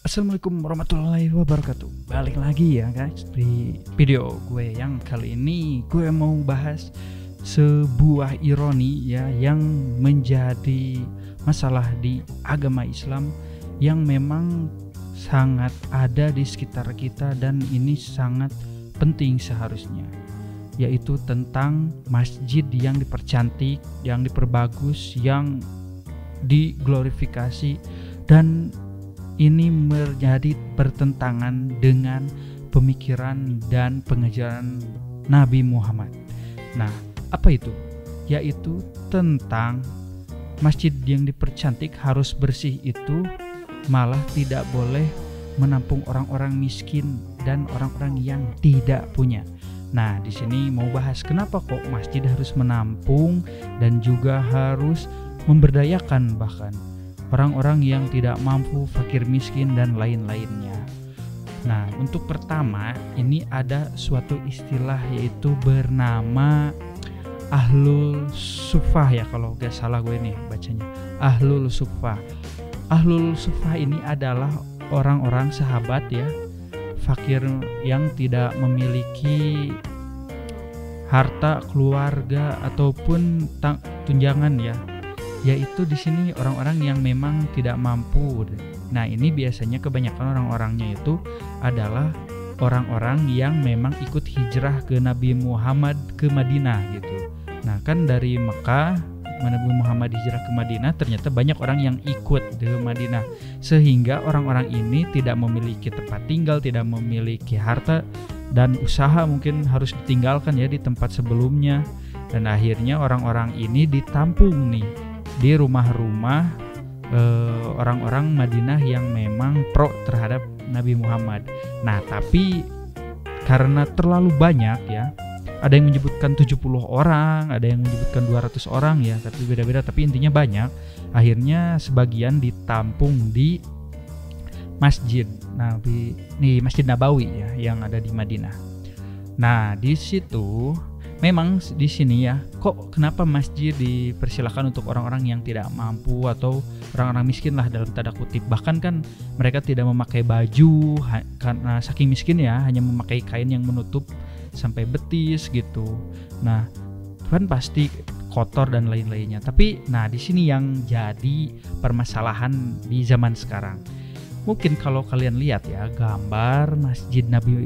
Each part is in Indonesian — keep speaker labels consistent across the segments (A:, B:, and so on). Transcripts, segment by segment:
A: Assalamualaikum warahmatullahi wabarakatuh. Balik lagi ya guys di video gue yang kali ini gue mau bahas sebuah ironi ya yang menjadi masalah di agama Islam yang memang sangat ada di sekitar kita dan ini sangat penting seharusnya, yaitu tentang masjid yang dipercantik, yang diperbagus, yang diglorifikasi, dan ini menjadi bertentangan dengan pemikiran dan pengajaran Nabi Muhammad. Nah, apa itu? Yaitu tentang masjid yang dipercantik harus bersih itu malah tidak boleh menampung orang-orang miskin dan orang-orang yang tidak punya. Nah, di sini mau bahas kenapa kok masjid harus menampung dan juga harus memberdayakan bahkan orang-orang yang tidak mampu, fakir miskin, dan lain-lainnya. Nah, untuk pertama, ini ada suatu istilah yaitu bernama Ahlul Suffah ya, kalau gak salah gue nih bacanya. Ahlul Suffah. Ahlul Suffah ini adalah orang-orang sahabat ya, fakir yang tidak memiliki harta, keluarga, ataupun tunjangan ya. Yaitu di sini orang-orang yang memang tidak mampu. Nah, ini biasanya kebanyakan orang-orangnya itu adalah orang-orang yang memang ikut hijrah ke Nabi Muhammad ke Madinah gitu. Nah, kan dari Mekah Nabi Muhammad hijrah ke Madinah, ternyata banyak orang yang ikut ke Madinah, sehingga orang-orang ini tidak memiliki tempat tinggal, tidak memiliki harta, dan usaha mungkin harus ditinggalkan ya di tempat sebelumnya. Dan akhirnya orang-orang ini ditampung nih di rumah-rumah orang-orang Madinah yang memang pro terhadap Nabi Muhammad. Nah, tapi karena terlalu banyak ya, ada yang menyebutkan 70 orang, ada yang menyebutkan 200 orang ya, tapi beda-beda, tapi intinya banyak. Akhirnya sebagian ditampung di Masjid Nabi, nih Masjid Nabawi ya yang ada di Madinah. Nah, di situ memang di sini ya, kok kenapa masjid dipersilakan untuk orang-orang yang tidak mampu atau orang-orang miskin lah dalam tanda kutip. Bahkan kan mereka tidak memakai baju karena saking miskin ya, hanya memakai kain yang menutup sampai betis gitu. Nah, kan pasti kotor dan lain-lainnya. Tapi nah di sini yang jadi permasalahan di zaman sekarang. Mungkin kalau kalian lihat ya gambar Masjid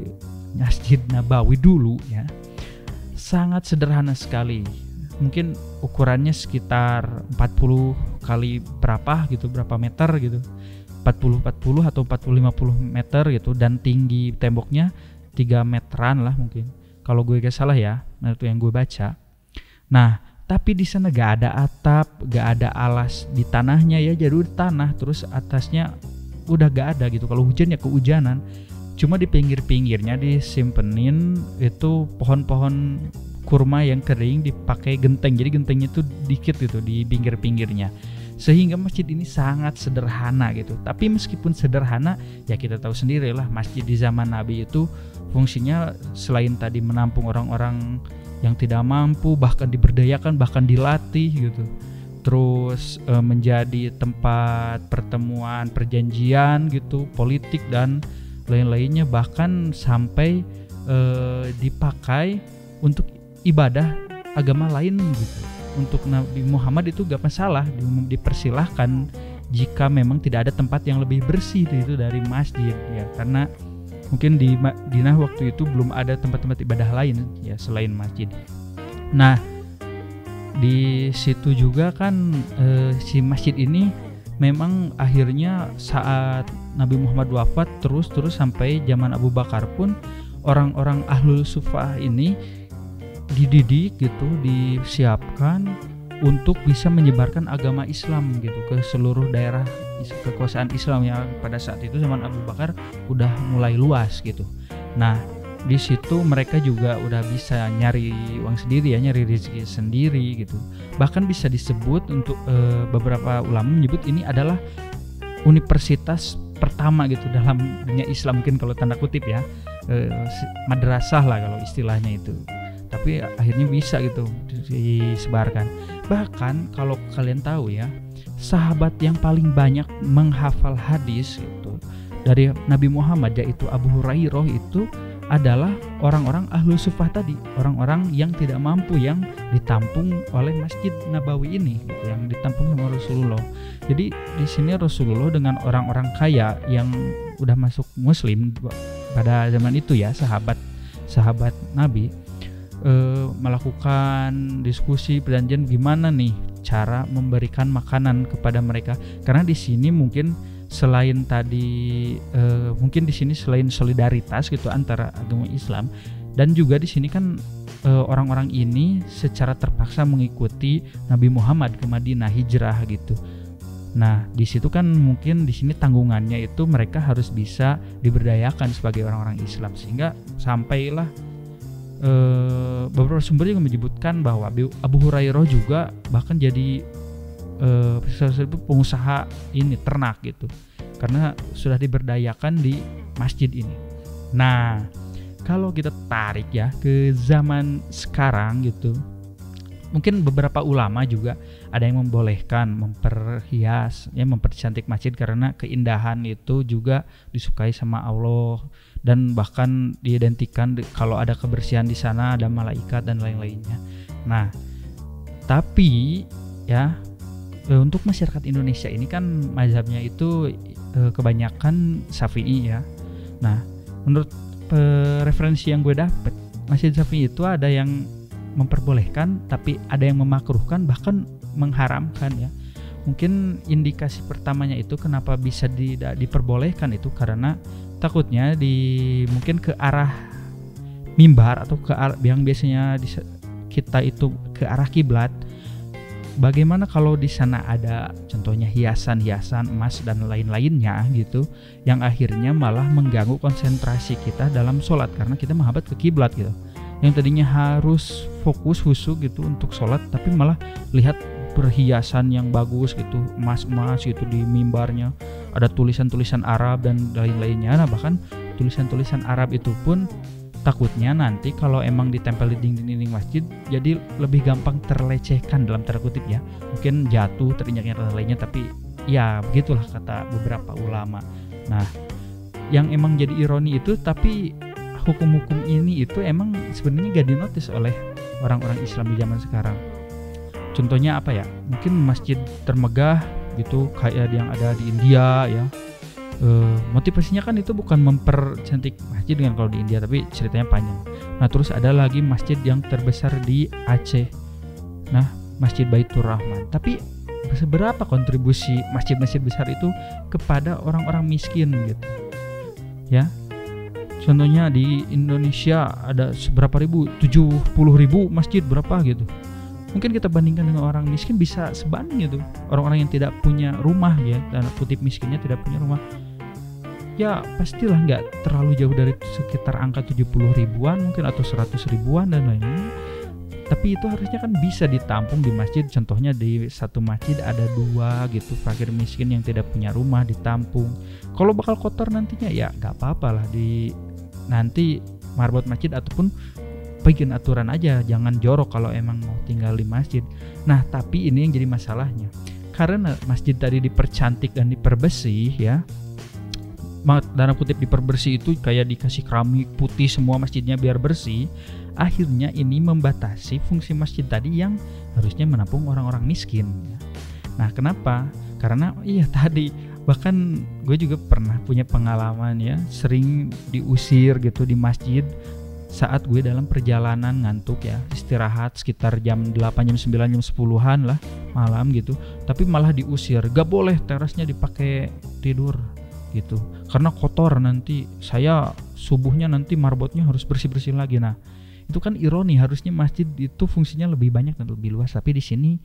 A: Nabawi dulu ya, sangat sederhana sekali. Mungkin ukurannya sekitar 40 kali berapa gitu, berapa meter gitu, 40 atau 40-50 meter gitu, dan tinggi temboknya 3 meteran lah mungkin, kalau gue gak salah ya. Nah, itu yang gue baca. Nah, tapi di sana gak ada atap, gak ada alas di tanahnya ya, jadi udah tanah, terus atasnya udah gak ada gitu. Kalau hujan ya kehujanan. Cuma di pinggir-pinggirnya disimpenin itu pohon-pohon kurma yang kering, dipakai genteng. Jadi gentengnya itu dikit gitu di pinggir-pinggirnya. Sehingga masjid ini sangat sederhana gitu. Tapi meskipun sederhana, ya kita tahu sendiri lah masjid di zaman Nabi itu fungsinya selain tadi menampung orang-orang yang tidak mampu, bahkan diberdayakan, bahkan dilatih gitu. Terus menjadi tempat pertemuan, perjanjian gitu, politik dan lain-lainnya, bahkan sampai dipakai untuk ibadah agama lain gitu. Untuk Nabi Muhammad itu gak masalah, dipersilahkan jika memang tidak ada tempat yang lebih bersih itu dari masjid ya, karena mungkin di Madinah waktu itu belum ada tempat-tempat ibadah lain ya selain masjid. Nah, di situ juga kan si masjid ini memang akhirnya saat Nabi Muhammad wafat terus sampai zaman Abu Bakar pun orang-orang Ahlul Suffah ini dididik gitu, disiapkan untuk bisa menyebarkan agama Islam gitu ke seluruh daerah kekuasaan Islam yang pada saat itu zaman Abu Bakar udah mulai luas gitu. Nah, di situ mereka juga udah bisa nyari uang sendiri ya, nyari rezeki sendiri gitu. Bahkan bisa disebut untuk beberapa ulama menyebut ini adalah universitas pertama gitu dalam dunia Islam, mungkin kalau tanda kutip ya, madrasah lah kalau istilahnya itu. Tapi akhirnya bisa gitu disebarkan. Bahkan kalau kalian tahu ya, sahabat yang paling banyak menghafal hadis itu dari Nabi Muhammad, yaitu Abu Hurairah, itu adalah orang-orang ahlu sufah tadi, orang-orang yang tidak mampu, yang ditampung oleh Masjid Nabawi ini, gitu, yang ditampung sama Rasulullah. Jadi di sini Rasulullah dengan orang-orang kaya yang udah masuk Muslim pada zaman itu ya, sahabat Nabi, melakukan diskusi perjanjian gimana nih cara memberikan makanan kepada mereka. Karena di sini mungkin selain tadi mungkin di sini selain solidaritas gitu antara agama Islam, dan juga di sini kan orang-orang ini secara terpaksa mengikuti Nabi Muhammad ke Madinah, hijrah gitu. Nah, di situ kan mungkin di sini tanggungannya itu mereka harus bisa diberdayakan sebagai orang-orang Islam, sehingga sampailah beberapa sumber yang menyebutkan bahwa Abu Hurairah juga bahkan jadi salah satu pengusaha ini ternak gitu, karena sudah diberdayakan di masjid ini. Nah, kalau kita tarik ya ke zaman sekarang gitu, mungkin beberapa ulama juga ada yang membolehkan memperhias, ya, mempercantik masjid karena keindahan itu juga disukai sama Allah, dan bahkan diidentikan kalau ada kebersihan di sana ada malaikat dan lain-lainnya. Nah, tapi ya untuk masyarakat Indonesia ini kan mazhabnya itu kebanyakan Syafi'i ya. Nah, menurut referensi yang gue dapet, Masjid Syafi'i itu ada yang memperbolehkan, tapi ada yang memakruhkan, bahkan mengharamkan ya. Mungkin indikasi pertamanya itu kenapa bisa diperbolehkan itu karena takutnya mungkin ke arah mimbar atau ke arah yang biasanya kita itu ke arah kiblat. Bagaimana kalau di sana ada contohnya hiasan-hiasan emas dan lain-lainnya gitu, yang akhirnya malah mengganggu konsentrasi kita dalam sholat karena kita menghadap ke kiblat gitu. Yang tadinya harus fokus khusyuk gitu untuk sholat, tapi malah lihat perhiasan yang bagus gitu, emas-emas gitu di mimbarnya, ada tulisan-tulisan Arab dan lain-lainnya. Nah, bahkan tulisan-tulisan Arab itu pun takutnya nanti kalau emang ditempel di dinding-dinding masjid jadi lebih gampang terlecehkan dalam tanda kutip ya, mungkin jatuh, terinjak dan lainnya. Tapi ya begitulah kata beberapa ulama. Nah, yang emang jadi ironi itu, tapi hukum-hukum ini itu emang sebenarnya gak dinotis oleh orang-orang Islam di zaman sekarang. Contohnya apa ya, mungkin masjid termegah gitu kayak yang ada di India ya. Motivasinya kan itu bukan mempercantik masjid dengan kalau di India, tapi ceritanya panjang. Nah, terus ada lagi masjid yang terbesar di Aceh, nah Masjid Baitur Rahman. Tapi seberapa kontribusi masjid-masjid besar itu kepada orang-orang miskin gitu ya. Contohnya di Indonesia ada seberapa ribu, 70 ribu masjid berapa gitu. Mungkin kita bandingkan dengan orang miskin bisa sebanding gitu. Orang-orang yang tidak punya rumah ya, tanda kutip miskinnya tidak punya rumah, ya pastilah nggak terlalu jauh dari sekitar angka 70 ribuan mungkin atau 100 ribuan dan lain-lain. Tapi itu harusnya kan bisa ditampung di masjid. Contohnya di satu masjid ada 2 gitu fakir miskin yang tidak punya rumah, ditampung. Kalau bakal kotor nantinya ya nggak apa-apa lah, di nanti marbot masjid ataupun bikin aturan aja, jangan jorok kalau emang mau tinggal di masjid. Nah, tapi ini yang jadi masalahnya, karena masjid tadi dipercantik dan diperbersih ya, dalam kutip diperbersih itu kayak dikasih keramik putih semua masjidnya biar bersih. Akhirnya ini membatasi fungsi masjid tadi yang harusnya menampung orang-orang miskin ya. Nah, kenapa? Karena iya tadi, bahkan gue juga pernah punya pengalaman ya, sering diusir gitu di masjid saat gue dalam perjalanan ngantuk ya, istirahat sekitar jam 8, jam 9, jam 10-an lah malam gitu. Tapi malah diusir, gak boleh terasnya dipakai tidur gitu, karena kotor, nanti saya subuhnya nanti marbotnya harus bersih-bersih lagi. Nah, itu kan ironi, harusnya masjid itu fungsinya lebih banyak dan lebih luas, tapi di sini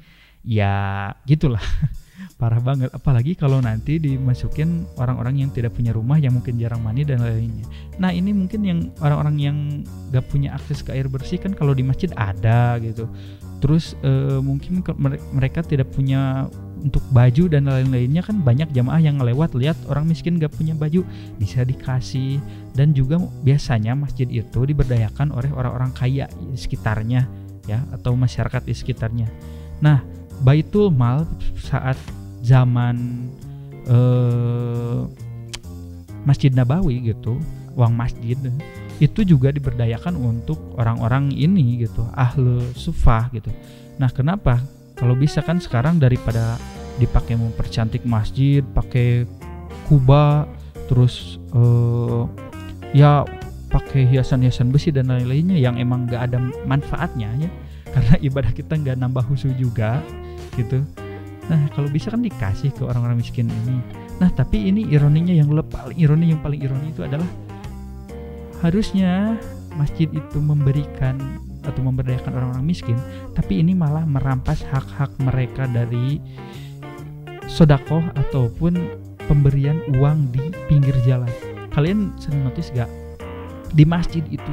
A: ya gitulah. Parah banget, apalagi kalau nanti dimasukin orang-orang yang tidak punya rumah, yang mungkin jarang mandi dan lainnya. Nah, ini mungkin yang orang-orang yang gak punya akses ke air bersih kan kalau di masjid ada gitu. Terus mungkin mereka tidak punya untuk baju dan lain-lainnya, kan banyak jamaah yang ngelewat lihat orang miskin gak punya baju, bisa dikasih. Dan juga biasanya masjid itu diberdayakan oleh orang-orang kaya di sekitarnya ya, atau masyarakat di sekitarnya. Nah, Baitul Mal saat zaman Masjid Nabawi gitu, uang masjid itu juga diberdayakan untuk orang-orang ini gitu, ahlu sufah gitu. Nah kenapa? Kalau bisa kan sekarang daripada dipakai mempercantik masjid, pakai kubah, terus ya pakai hiasan-hiasan besi dan lain-lainnya yang emang gak ada manfaatnya ya, karena ibadah kita gak nambah khusyuk juga gitu. Nah kalau bisa kan dikasih ke orang-orang miskin ini. Nah tapi ini ironinya yang paling ironi itu adalah harusnya masjid itu memberikan atau memberdayakan orang-orang miskin, tapi ini malah merampas hak-hak mereka dari sodakoh ataupun pemberian uang di pinggir jalan. Kalian sering notice gak? Di masjid itu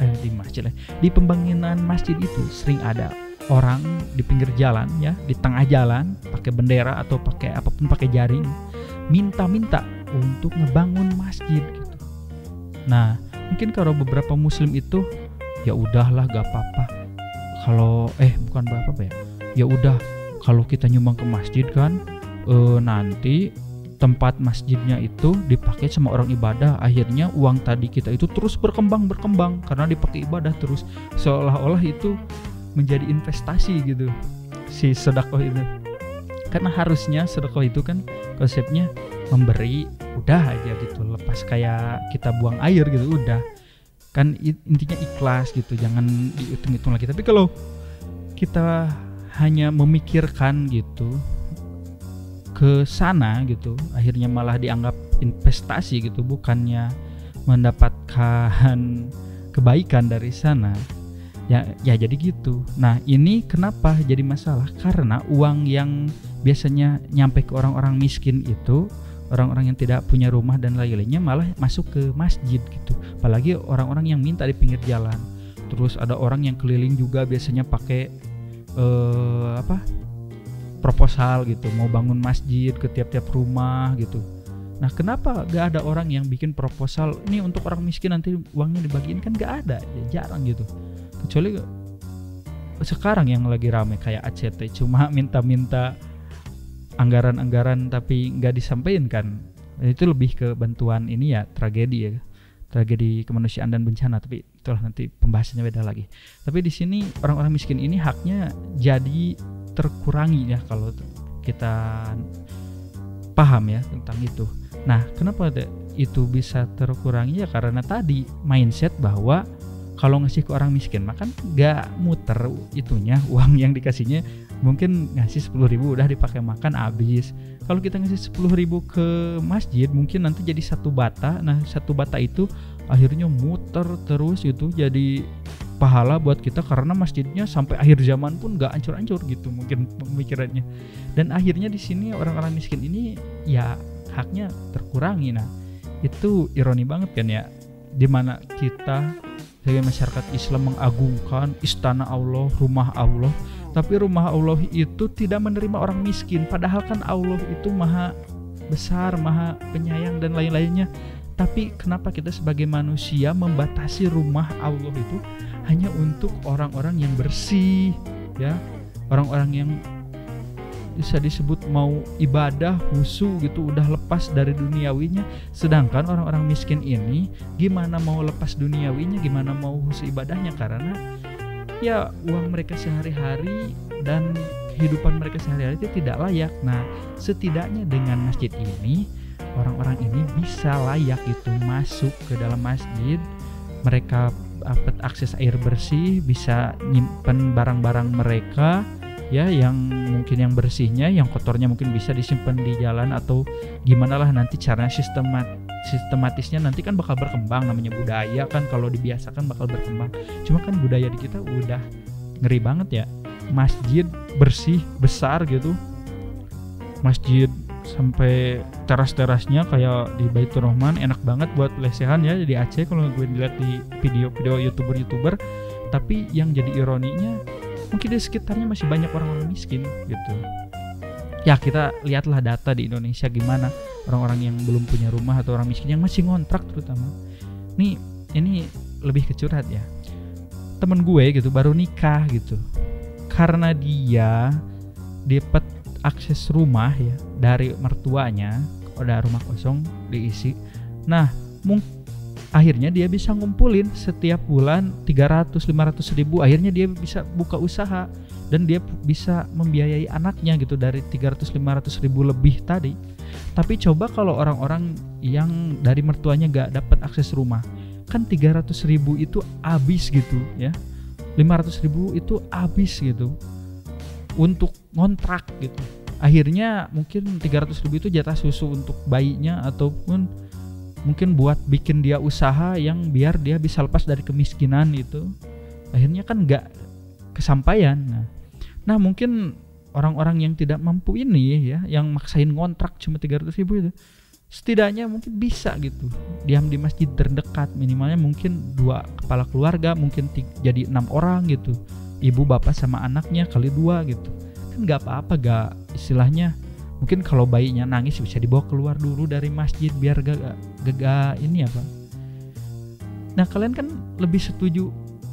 A: di pembangunan masjid itu sering ada orang di pinggir jalan ya, di tengah jalan pakai bendera atau pakai apapun, pakai jaring, minta-minta untuk ngebangun masjid gitu. Nah mungkin kalau beberapa muslim itu ya udahlah gak apa-apa, kalau bukan apa-apa ya udah kalau kita nyumbang ke masjid kan nanti tempat masjidnya itu dipakai sama orang ibadah, akhirnya uang tadi kita itu terus berkembang karena dipakai ibadah terus, seolah-olah itu menjadi investasi gitu si sedekah itu. Karena harusnya sedekah itu kan konsepnya memberi, udah aja gitu, lepas kayak kita buang air gitu, udah kan intinya ikhlas gitu, jangan dihitung-hitung lagi. Tapi kalau kita hanya memikirkan gitu ke sana gitu, akhirnya malah dianggap investasi gitu, bukannya mendapatkan kebaikan dari sana ya jadi gitu. Nah ini kenapa jadi masalah, karena uang yang biasanya nyampe ke orang-orang miskin itu, orang-orang yang tidak punya rumah dan lain-lainnya, malah masuk ke masjid gitu. Apalagi orang-orang yang minta di pinggir jalan. Terus ada orang yang keliling juga biasanya pakai proposal gitu, mau bangun masjid ke tiap-tiap rumah gitu. Nah kenapa gak ada orang yang bikin proposal ini untuk orang miskin, nanti uangnya dibagiin? Kan gak ada ya, jarang gitu. Kecuali sekarang yang lagi rame kayak ACT, cuma minta-minta anggaran-anggaran tapi gak disampaikan kan. Itu lebih ke bantuan ini ya, tragedi kemanusiaan dan bencana, tapi itulah nanti pembahasannya beda lagi. Tapi di sini orang-orang miskin ini haknya jadi terkurangi ya kalau kita paham ya tentang itu. Nah kenapa itu bisa terkurangi ya, karena tadi mindset bahwa kalau ngasih ke orang miskin makan gak muter itunya, uang yang dikasihnya mungkin ngasih 10.000 udah dipakai makan habis. Kalau kita ngasih 10.000 ke masjid mungkin nanti jadi 1 bata. Nah 1 bata itu akhirnya muter terus itu jadi pahala buat kita, karena masjidnya sampai akhir zaman pun gak hancur-hancur gitu mungkin pemikirannya. Dan akhirnya di sini orang-orang miskin ini ya haknya terkurangi. Nah itu ironi banget kan ya, dimana kita sebagai masyarakat Islam mengagungkan istana Allah, rumah Allah, tapi rumah Allah itu tidak menerima orang miskin, padahal kan Allah itu maha besar, maha penyayang dan lain-lainnya. Tapi kenapa kita sebagai manusia membatasi rumah Allah itu hanya untuk orang-orang yang bersih ya, orang-orang yang bisa disebut mau ibadah khusyuk gitu, udah lepas dari duniawinya. Sedangkan orang-orang miskin ini gimana mau lepas duniawinya, gimana mau khusyuk ibadahnya, karena ya uang mereka sehari-hari dan kehidupan mereka sehari-hari itu tidak layak. Nah setidaknya dengan masjid ini orang-orang ini bisa layak gitu masuk ke dalam masjid, mereka dapat akses air bersih, bisa nyimpen barang-barang mereka ya, yang mungkin yang bersihnya, yang kotornya mungkin bisa disimpan di jalan atau gimana lah nanti caranya sistematisnya nanti kan bakal berkembang, namanya budaya kan, kalau dibiasakan bakal berkembang. Cuma kan budaya di kita udah ngeri banget ya, masjid bersih besar gitu, masjid sampai teras-terasnya kayak di Baitur Rahman, enak banget buat lesehan ya di Aceh kalau gue lihat di video-video youtuber. Tapi yang jadi ironinya mungkin di sekitarnya masih banyak orang-orang miskin gitu. Ya kita lihatlah data di Indonesia gimana orang-orang yang belum punya rumah atau orang miskin yang masih ngontrak terutama. Ini lebih ke curhat ya. Temen gue gitu baru nikah gitu, karena dia dapat akses rumah ya dari mertuanya, ada rumah kosong diisi. Nah, akhirnya dia bisa ngumpulin setiap bulan 300-500 ribu. Akhirnya dia bisa buka usaha dan dia bisa membiayai anaknya gitu dari 300-500 ribu lebih tadi. Tapi coba kalau orang-orang yang dari mertuanya gak dapat akses rumah, kan 300 ribu itu habis gitu ya, 500 ribu itu habis gitu untuk ngontrak gitu. Akhirnya mungkin 300 ribu itu jatah susu untuk bayinya, ataupun mungkin buat bikin dia usaha yang biar dia bisa lepas dari kemiskinan itu. Akhirnya kan gak kesampaian. Nah mungkin orang-orang yang tidak mampu ini ya, yang maksain ngontrak cuma 300 ribu itu, setidaknya mungkin bisa gitu diam di masjid terdekat, minimalnya mungkin 2 kepala keluarga, mungkin jadi 6 orang gitu, ibu bapak sama anaknya kali 2 gitu, kan gak apa-apa, gak istilahnya mungkin kalau bayinya nangis bisa dibawa keluar dulu dari masjid biar gak ini apa. Nah kalian kan lebih setuju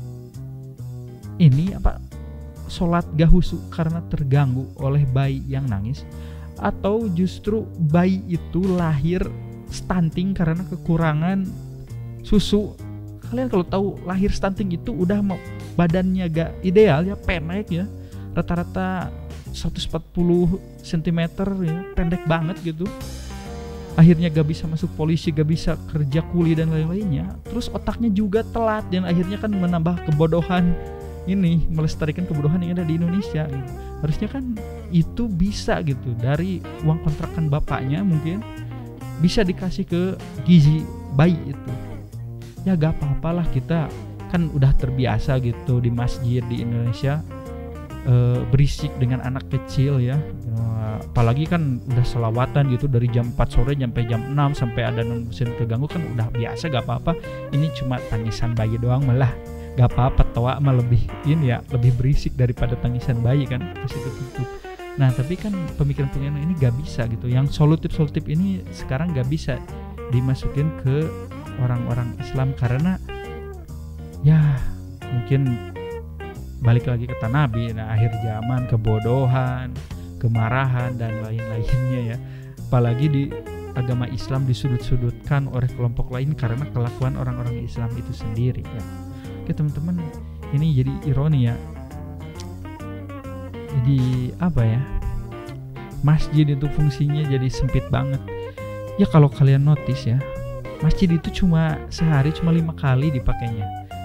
A: ini apa, sholat gak khusyuk karena terganggu oleh bayi yang nangis, atau justru bayi itu lahir stunting karena kekurangan susu? Kalian kalau tahu lahir stunting itu udah badannya gak ideal ya, pendek ya, rata-rata 140 cm ya, pendek banget gitu. Akhirnya gak bisa masuk polisi, gak bisa kerja kuli dan lain-lainnya. Terus otaknya juga telat dan akhirnya kan menambah kebodohan ini, melestarikan kebodohan yang ada di Indonesia gitu. Harusnya kan itu bisa gitu dari uang kontrakan bapaknya, mungkin bisa dikasih ke gizi bayi itu. Ya gak apa-apalah, kita kan udah terbiasa gitu di masjid di Indonesia berisik dengan anak kecil ya. Apalagi kan udah selawatan gitu dari jam 4 sore sampai jam 6 sampai ada non-muslim keganggu, kan udah biasa, gak apa-apa. Ini cuma tangisan bayi doang malah gak apa-apa, tawa mah lebih ini ya, lebih berisik daripada tangisan bayi kan pas itu tutup. Nah tapi kan pemikiran-pemikiran ini gak bisa gitu, yang solutif ini sekarang gak bisa dimasukin ke orang-orang Islam karena ya mungkin balik lagi kata Nabi, nah akhir zaman kebodohan, kemarahan dan lain-lainnya ya. Apalagi di agama Islam disudut-sudutkan oleh kelompok lain karena kelakuan orang-orang Islam itu sendiri ya. Oke teman-teman, ini jadi ironi ya. Jadi apa ya, masjid itu fungsinya jadi sempit banget ya. Kalau kalian notice ya, masjid itu cuma sehari cuma 5 kali dipakainya.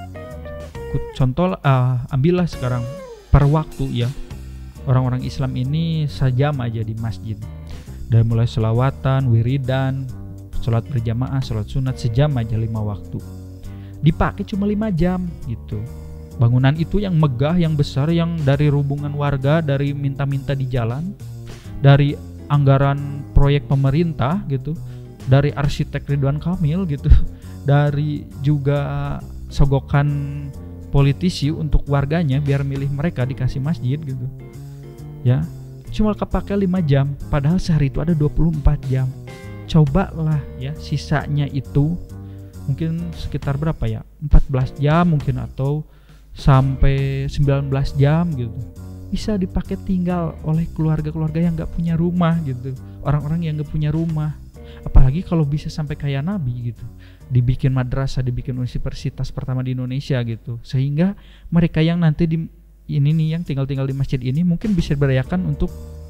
A: Contoh ambillah sekarang per waktu ya, orang-orang Islam ini sejam aja di masjid, dari mulai selawatan, wiridan, sholat berjamaah, sholat sunat, sejam aja 5 waktu dipakai cuma 5 jam gitu. Bangunan itu yang megah, yang besar, yang dari hubungan warga, dari minta-minta di jalan, dari anggaran proyek pemerintah gitu, dari arsitek Ridwan Kamil gitu, dari juga sogokan politisi untuk warganya biar milih mereka dikasih masjid gitu ya, cuma kepake 5 jam padahal sehari itu ada 24 jam. Cobalah ya sisanya itu mungkin sekitar berapa ya, 14 jam mungkin atau sampai 19 jam gitu, bisa dipakai tinggal oleh keluarga-keluarga yang gak punya rumah gitu, orang-orang yang gak punya rumah. Apalagi kalau bisa sampai kayak Nabi gitu, dibikin madrasah, dibikin universitas pertama di Indonesia gitu, sehingga mereka yang nanti di ini nih yang tinggal-tinggal di masjid ini mungkin bisa berdayakan untuk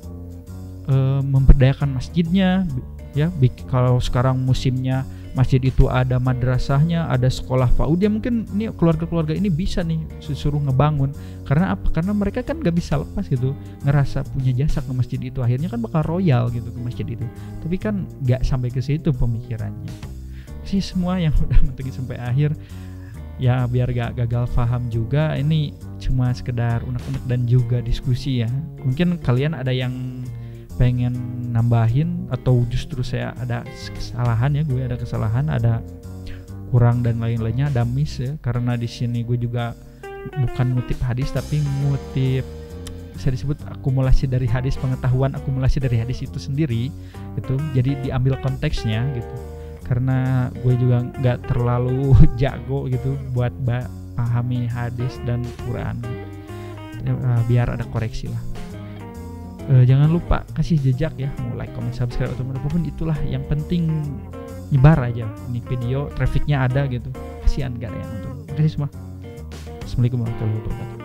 A: memberdayakan masjidnya ya. Kalau sekarang musimnya masjid itu ada madrasahnya, ada sekolah PAUD ya, mungkin ini keluarga-keluarga ini bisa nih suruh ngebangun. Karena apa? Karena mereka kan gak bisa lepas gitu, ngerasa punya jasa ke masjid itu, akhirnya kan bakal royal gitu ke masjid itu. Tapi kan gak sampai ke situ pemikirannya sih semua yang udah mentekin sampai akhir ya, biar gak gagal paham juga. Ini cuma sekedar unek-unek dan juga diskusi ya. Mungkin kalian ada yang pengen nambahin atau justru saya ada kesalahan ya, gue ada kesalahan, ada kurang dan lain-lainnya, ada miss ya, karena di sini gue juga bukan ngutip hadis tapi ngutip, bisa disebut akumulasi dari hadis, pengetahuan akumulasi dari hadis itu sendiri gitu. Jadi diambil konteksnya gitu, karena gue juga nggak terlalu jago gitu buat pahami hadis dan Quran biar ada koreksi lah. Jangan lupa kasih jejak ya, mau like, comment, subscribe atau apapun itulah yang penting. nyebar aja ini video, trafficnya ada gitu, kasihan gak ada yang nonton. Oke semua, assalamualaikum warahmatullahi wabarakatuh.